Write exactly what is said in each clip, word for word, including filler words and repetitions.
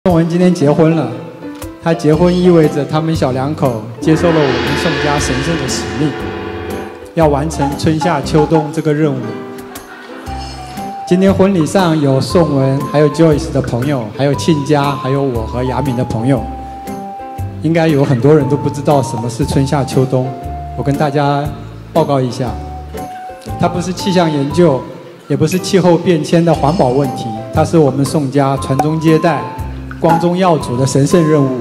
宋文今天结婚了，他结婚意味着他们小两口接受了我们宋家神圣的使命，要完成春夏秋冬这个任务。今天婚礼上有宋文，还有 Joyce 的朋友，还有亲家，还有我和雅敏的朋友。应该有很多人都不知道什么是春夏秋冬，我跟大家报告一下，它不是气象研究，也不是气候变迁的环保问题，它是我们宋家传宗接代、光宗耀祖的神圣任务。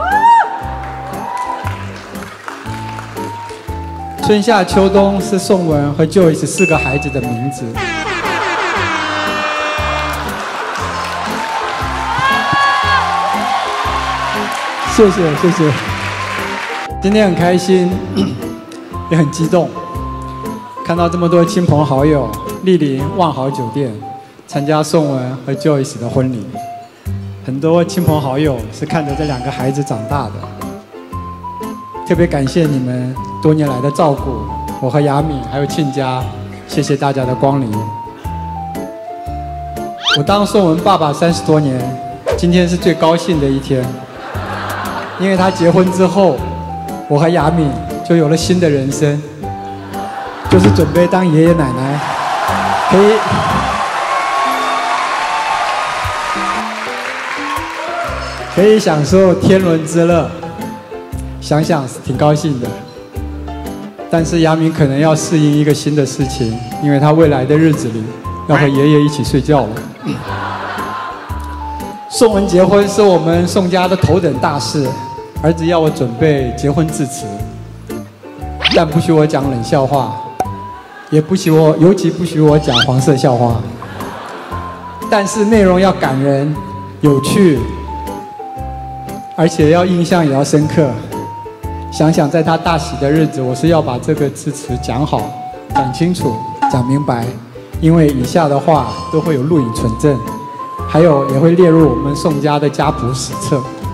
春夏秋冬是宋文和 Joyce 四个孩子的名字。谢谢谢谢，今天很开心，也很激动，看到这么多亲朋好友莅临万豪酒店参加宋文和 Joyce 的婚礼。很多亲朋好友是看着这两个孩子长大的，特别感谢你们多年来的照顾，我和雅敏还有亲家，谢谢大家的光临。我当宋文爸爸三十多年，今天是最高兴的一天。因为他结婚之后，我和雅敏就有了新的人生，就是准备当爷爷奶奶，可以可以享受天伦之乐，想想是挺高兴的。但是雅敏可能要适应一个新的事情，因为她未来的日子里要和爷爷一起睡觉了。宋文结婚是我们宋家的头等大事。儿子要我准备结婚致辞，但不许我讲冷笑话，也不许我，尤其不许我讲黄色笑话。但是内容要感人、有趣，而且要印象也要深刻。想想在他大喜的日子，我是要把这个致辞讲好、讲清楚、讲明白，因为以下的话都会有录影存证，还有也会列入我们宋家的家谱史册。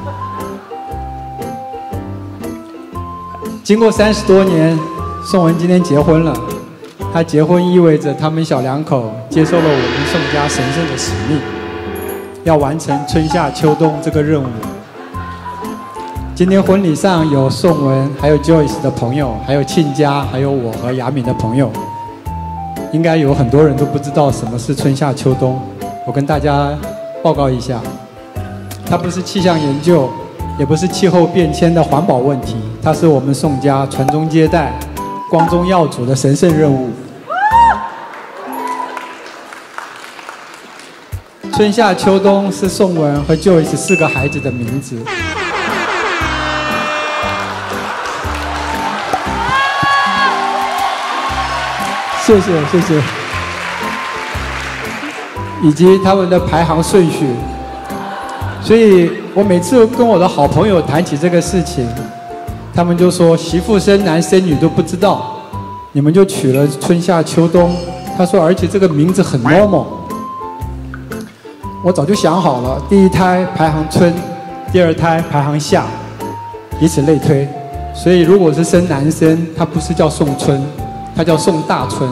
经过三十多年，宋文今天结婚了。他结婚意味着他们小两口接受了我们宋家神圣的使命，要完成春夏秋冬这个任务。今天婚礼上有宋文，还有 Joyce 的朋友，还有亲家，还有我和雅敏的朋友。应该有很多人都不知道什么是春夏秋冬，我跟大家报告一下，它不是气象研究，也不是气候变迁的环保问题，它是我们宋家传宗接代、光宗耀祖的神圣任务。春夏秋冬是宋文和 Joyce 四个孩子的名字。谢谢谢谢，以及他们的排行顺序。所以我每次跟我的好朋友谈起这个事情，他们就说媳妇生男生女都不知道，你们就取了春夏秋冬。他说而且这个名字很 normal。我早就想好了，第一胎排行春，第二胎排行夏，以此类推。所以如果是生男生，他不是叫宋春，他叫宋大春；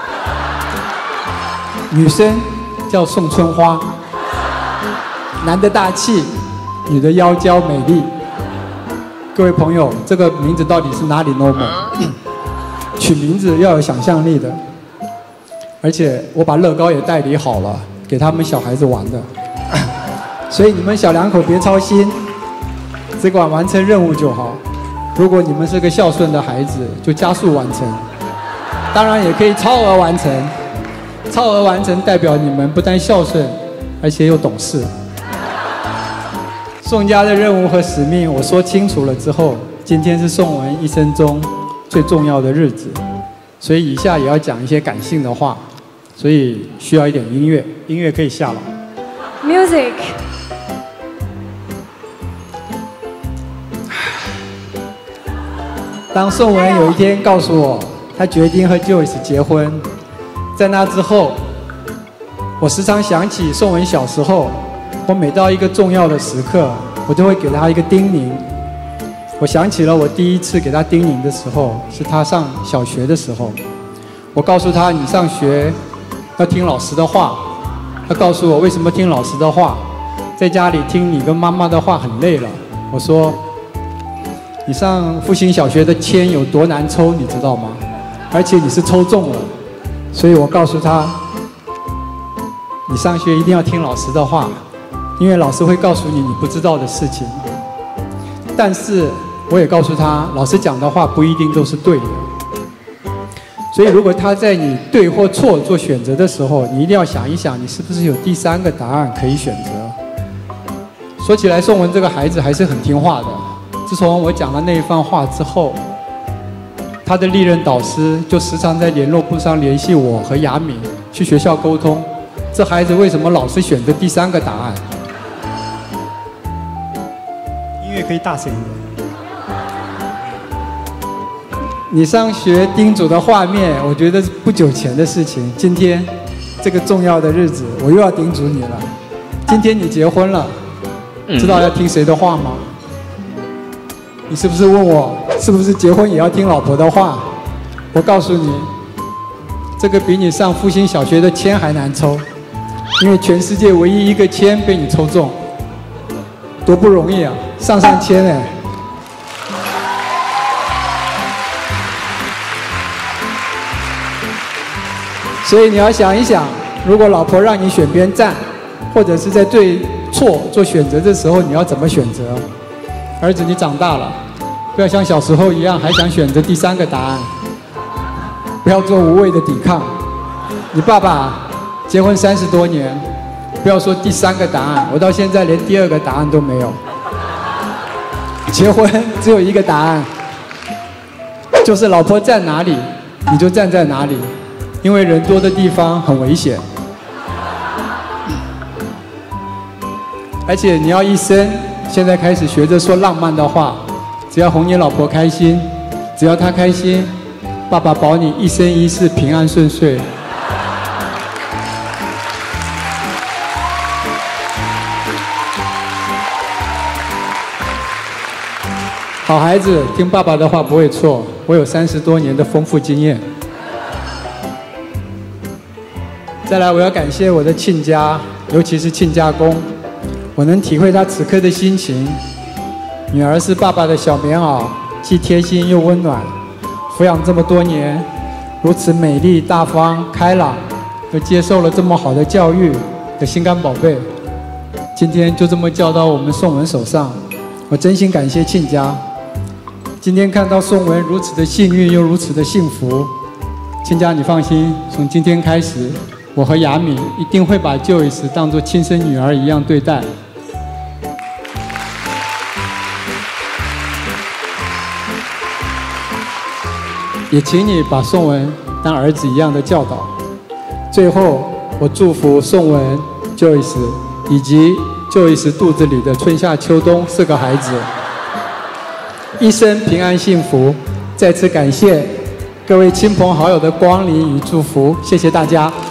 女生叫宋春花。男的大气，女的妖娇美丽。各位朋友，这个名字到底是哪里 normal？ 取名字要有想象力的。而且我把乐高也代理好了，给他们小孩子玩的。所以你们小两口别操心，只管完成任务就好。如果你们是个孝顺的孩子，就加速完成。当然也可以超额完成。超额完成代表你们不但孝顺，而且又懂事。宋家的任务和使命我说清楚了之后，今天是宋文一生中最重要的日子，所以以下也要讲一些感性的话，所以需要一点音乐，音乐可以下了。 Music。 当宋文有一天告诉我，他决定和 Joyce 结婚，在那之后，我时常想起宋文小时候。我每到一个重要的时刻，我都会给他一个叮咛。我想起了我第一次给他叮咛的时候，是他上小学的时候。我告诉他，你上学要听老师的话。他告诉我为什么听老师的话， 在家里听你跟妈妈的话很累了。我说，你上复兴小学的签有多难抽，你知道吗？而且你是抽中了，所以我告诉他，你上学一定要听老师的话，因为老师会告诉你你不知道的事情。但是我也告诉他，老师讲的话不一定都是对的。所以如果他在你对或错做选择的时候，你一定要想一想，你是不是有第三个答案可以选择。说起来，宋文这个孩子还是很听话的。自从我讲了那一番话之后，他的历任导师就时常在联络簿上联系我和雅敏去学校沟通，这孩子为什么老是选择第三个答案？ 音乐可以大声一点。 你上学叮嘱的画面，我觉得是不久前的事情。今天这个重要的日子，我又要叮嘱你了。今天你结婚了，知道要听谁的话吗？你是不是问我，是不是结婚也要听老婆的话？我告诉你，这个比你上复兴小学的签还难抽，因为全世界唯一一个签被你抽中，多不容易啊！上上签哎。所以你要想一想，如果老婆让你选边站，或者是在对错做选择的时候，你要怎么选择？儿子，你长大了，不要像小时候一样还想选择第三个答案，不要做无谓的抵抗。你爸爸结婚三十多年，不要说第三个答案，我到现在连第二个答案都没有。结婚只有一个答案，就是老婆站哪里，你就站在哪里。因为人多的地方很危险，而且你要一生现在开始学着说浪漫的话，只要哄你老婆开心，只要她开心，爸爸保你一生一世平安顺遂。好孩子，听爸爸的话不会错，我有三十多年的丰富经验。再来，我要感谢我的亲家，尤其是亲家公，我能体会他此刻的心情。女儿是爸爸的小棉袄，既贴心又温暖，抚养这么多年，如此美丽、大方、开朗，又接受了这么好的教育的心肝宝贝，今天就这么交到我们宋文手上，我真心感谢亲家。今天看到宋文如此的幸运又如此的幸福，亲家你放心，从今天开始，我和雅敏一定会把 Joyce 当作亲生女儿一样对待。也请你把宋文当儿子一样的教导。最后，我祝福宋文、Joyce 以及 Joyce 肚子里的春夏秋冬四个孩子一生平安幸福。再次感谢各位亲朋好友的光临与祝福，谢谢大家。